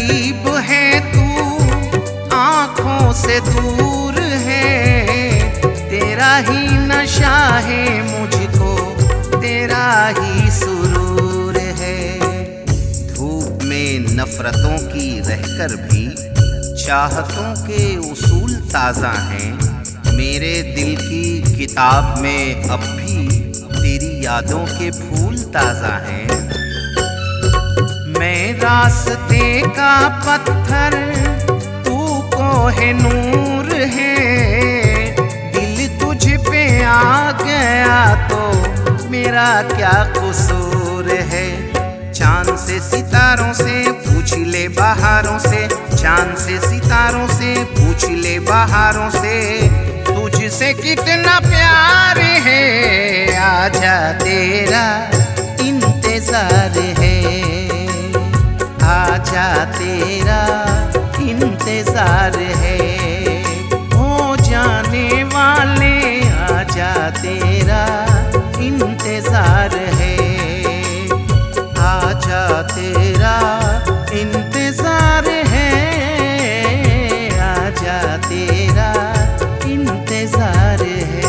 करीब है तू, आंखों से दूर है। तेरा ही नशा है मुझको, तेरा ही सुरूर है। धूप में नफरतों की रहकर भी चाहतों के उसूल ताज़ा हैं। मेरे दिल की किताब में अब भी तेरी यादों के फूल ताज़ा हैं। मैं रास्ते का पत्थर, तू कोहे नूर है। दिल तुझ पे आ गया तो मेरा क्या कसूर है। चांद से सितारों से पूछ ले बहारों से, चांद से सितारों से पूछ ले बहारों से, तुझसे कितना प्यार है। आजा तेरा इंतजार है, आजा तेरा इंतजार है। हो जाने वाले आजा तेरा इंतजार है, आजा तेरा इंतजार है, आजा तेरा इंतजार है।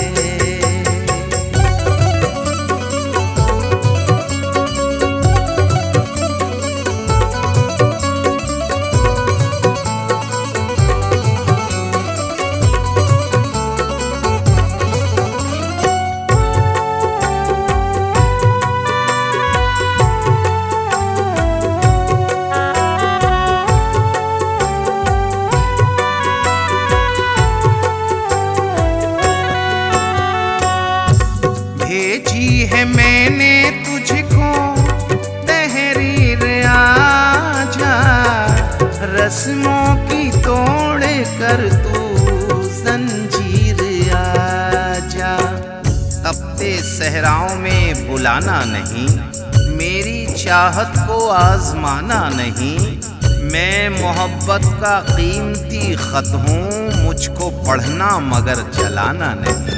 भेजी है मैंने तुझको तहरीर, आजा रस्मों की तोड़ कर तू जंजीर, आजा। तपते सहराओं में बुलाना नहीं, मेरी चाहत को आजमाना नहीं। मैं मोहब्बत का कीमती खत हूँ, मुझको पढ़ना मगर जलाना नहीं।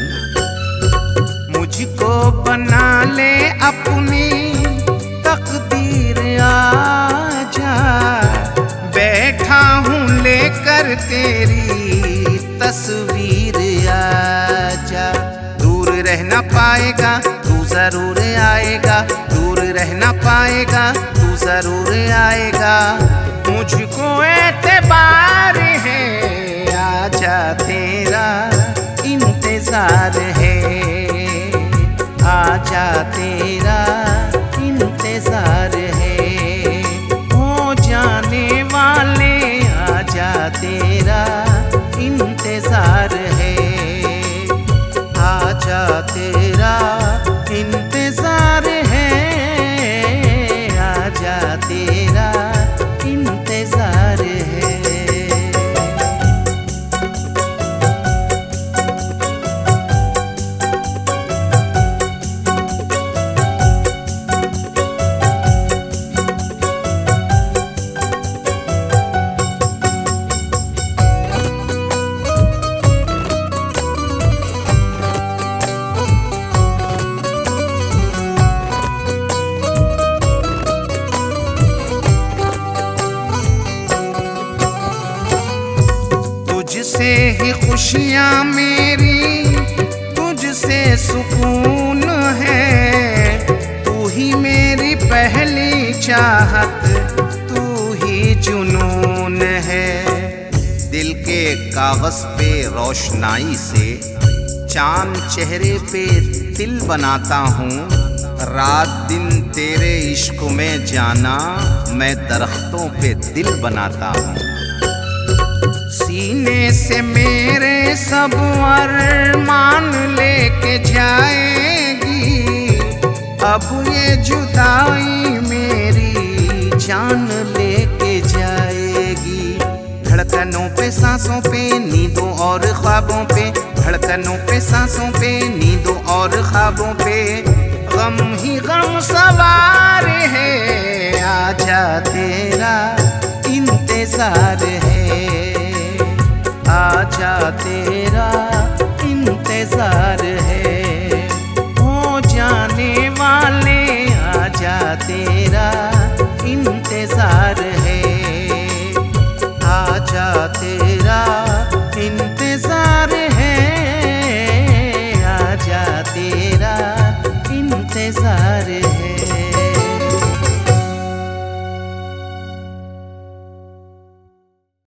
मुझको बना ले अपनी तकदीर, आजा बैठा हूँ लेकर तेरी तस्वीर, आजा। दूर रह ना पाएगा तू जरूर आएगा, दूर रह ना पाएगा तू जरूर आएगा। मुझको एतबार है, आजा तेरा इंतजार है, आजा तेरा इंतजार है। हो जाने वाले आजा तेरा इंतजार है, आजा तेरा इंतजार है, आजा तेरा इंतजार है। तुझसे ही खुशियाँ मेरी, तुझसे सुकून है। तू ही मेरी पहली चाहत, तू ही जुनून है। दिल के कागज पे रोशनाई से चांद चेहरे पे तिल बनाता हूँ। रात दिन तेरे इश्क में जाना, मैं दरख्तों पे दिल बनाता हूँ। सीने से मेरे सब अरमान लेके जाएगी, अब ये जुदाई मेरी जान लेके जाएगी। धड़कनों पे सांसों पे नींदों और ख्वाबों पे, धड़कनों पे सांसों पे नींदों और ख्वाबों पे, गम ही गम सवार है। आजा तेरा इंतजार है, आजा तेरा इंतजार है।